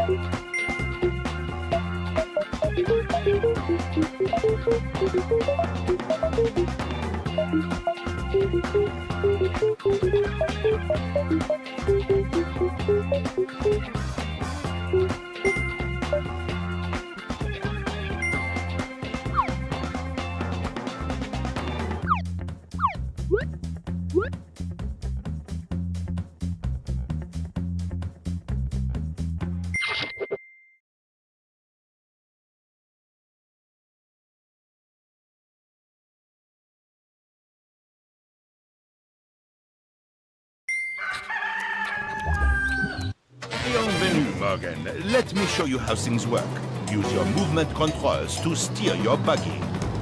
Bienvenue, Morgan. Let me show you how things work. Use your movement controls to steer your buggy.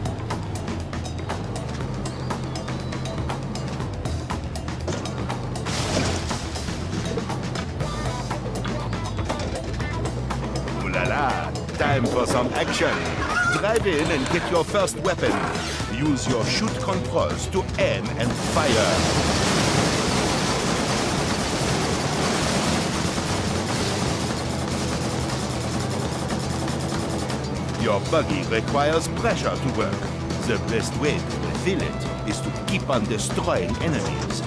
Ooh la la! Time for some action. Drive in and get your first weapon. Use your shoot controls to aim and fire. Your buggy requires pressure to work. The best way to refill it is to keep on destroying enemies.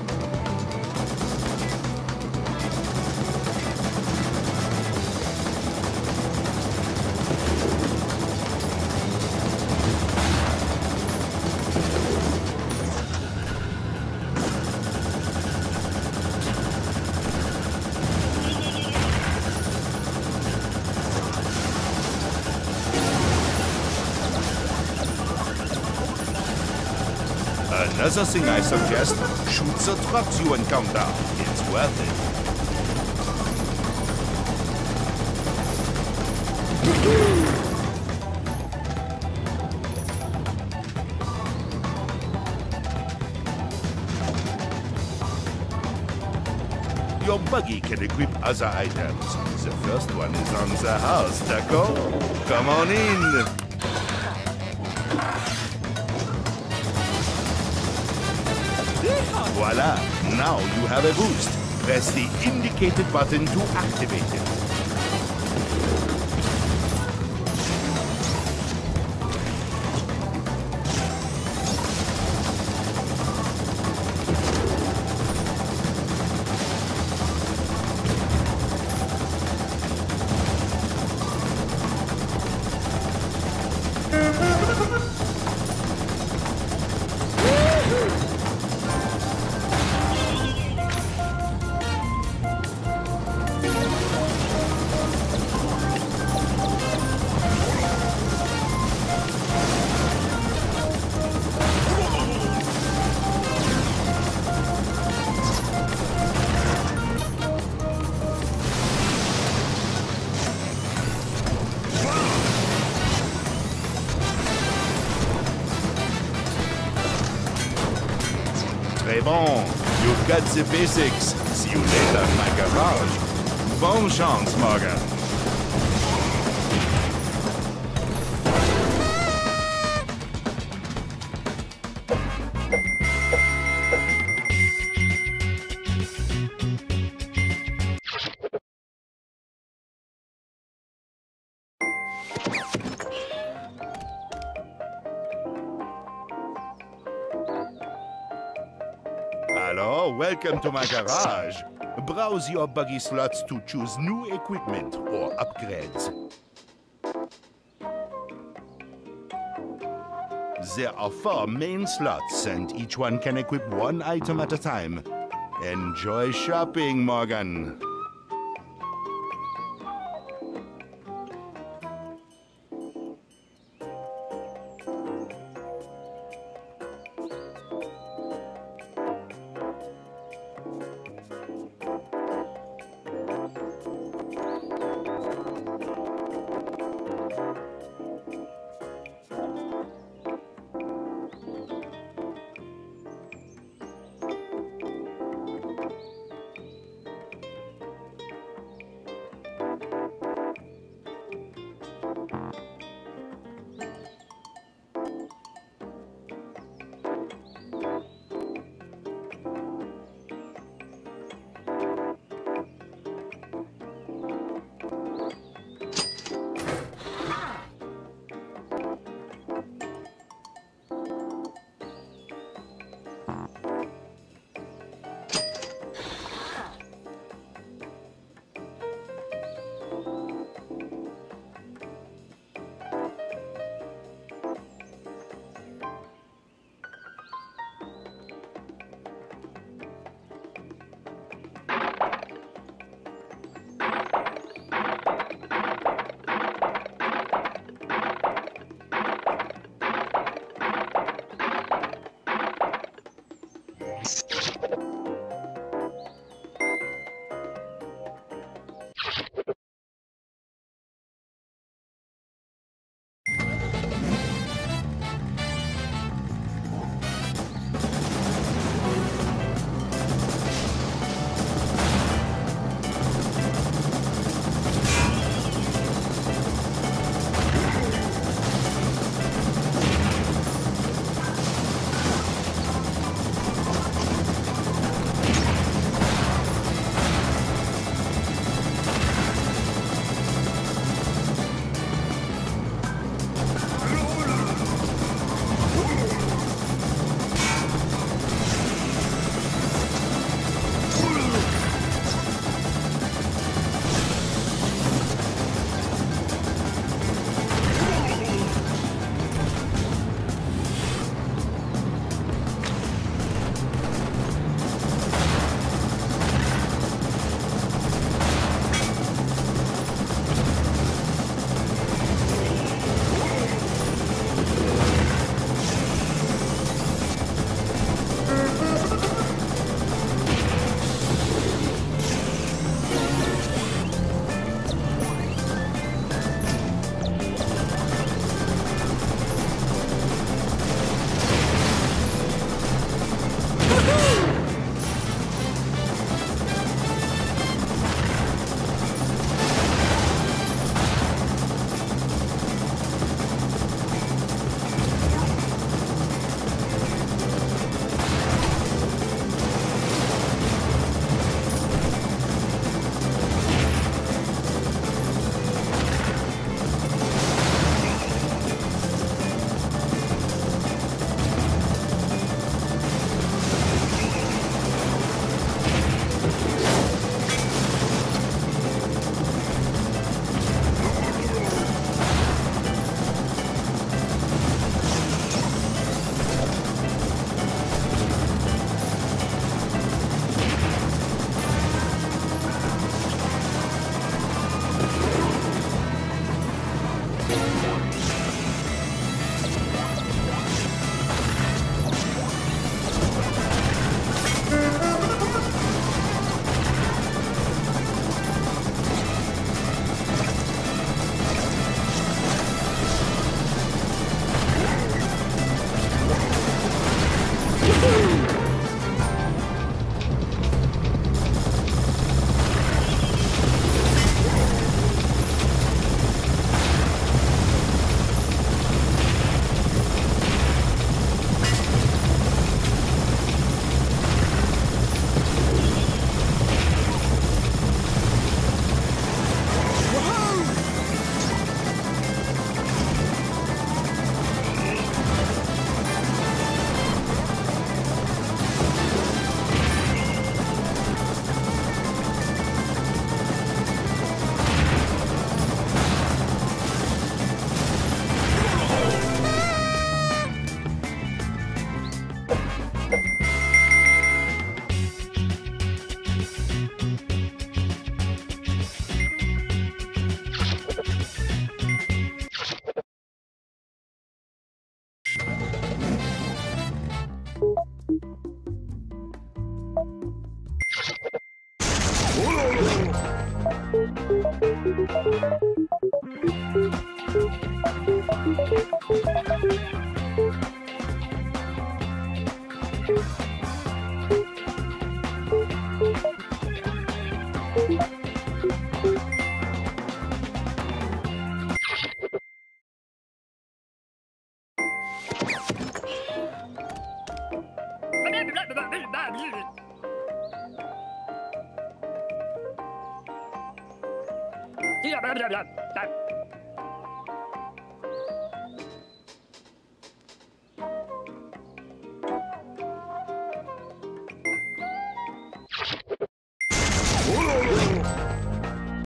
Another thing I suggest, shoot the trucks you encounter. It's worth it. Your buggy can equip other items. The first one is on the house, d'accord? Come on in. Voila! Now you have a boost. Press the indicated button to activate it. Très bon. You've got the basics. See you later in my garage. Bonne chance, Morgan. Hello, welcome to my garage. Browse your buggy slots to choose new equipment or upgrades. There are 4 main slots, and each one can equip one item at a time. Enjoy shopping, Morgan.